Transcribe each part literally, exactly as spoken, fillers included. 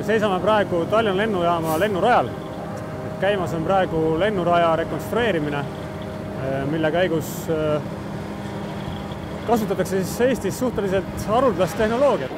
seisame praegu Tallinna lennujaama lennurajal. Käimas on praegu lennuraja rekonstrueerimine, mille käigus kasutatakse siis Eestis suhteliselt haruldast tehnoloogiat.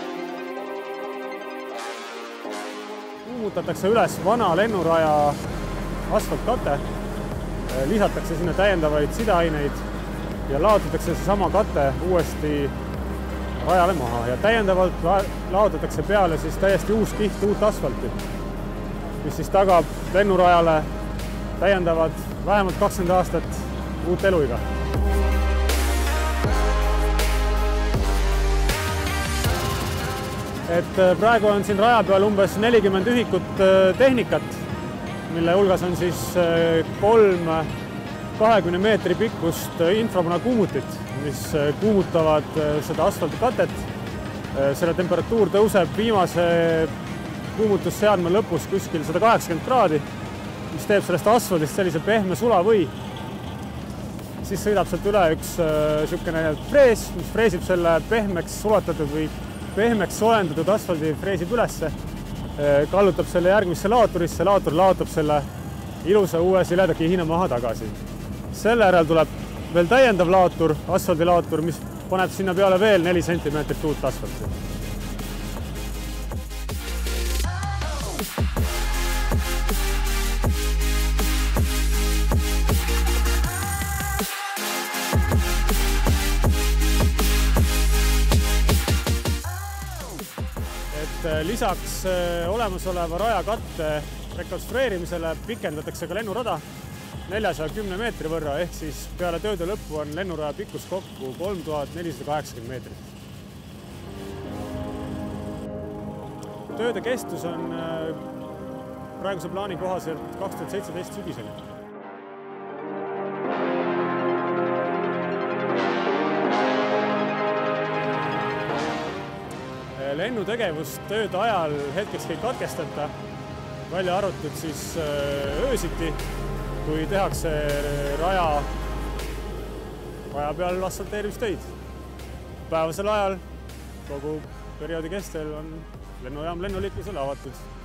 Kuumutatakse üles vana lennuraja asfaltkate, lisatakse sinna täiendavaid sideaineid ja laotatakse seesama kate uuesti rajale maha ja täiendavalt laotatakse peale siis täiesti uus kiht uut asfalti, mis siis tagab lennurajale täiendavad vähemalt kakskümmend aastat uut eluiga. Et praegu on siin raja peal umbes nelikümmend ühikut tehnikat, mille hulgas on siis kolm kahekümne meetri pikkust infrapunakuumutit, mis kuumutavad seda asfaldikatet. Selle temperatuur tõuseb viimase kuumutusseadme lõpus kuskil sada kaheksakümmend kraadi, mis teeb sellest asfaldist sellise pehme sulavõi. Siis sõidab sealt üle üks niisugune frees, mis freesib selle pehmeks sulatatud või pehmeks soojendatud asfaldi freesib ülesse, kallutab selle järgmisse laoturisse, laotur laotab selle ilusa uue sileda kihina maha tagasi. Selle järel tuleb veel täiendav laotur, asfaldilaotur, mis paneb sinna peale veel neli sentimeetrit uut asfalti. Et lisaks olemasoleva rajakatte rekonstrueerimisele pikendatakse ka lennurada neljasaja kümne meetri võrra, ehk siis peale tööde lõppu on lennuraja pikkus kokku kolm tuhat nelisada kaheksakümmend meetrit. Tööde kestus on praeguse plaani kohaselt kaks tuhat seitseteist sügiseni. Lennutegevust tööde ajal hetkekski ei katkestata, välja arvatud siis öösiti, kui tehakse raja, raja peal asfalteerimistöid. Päevasel ajal kogu perioodi kestel on lennujaam lennuliiklusele avatud.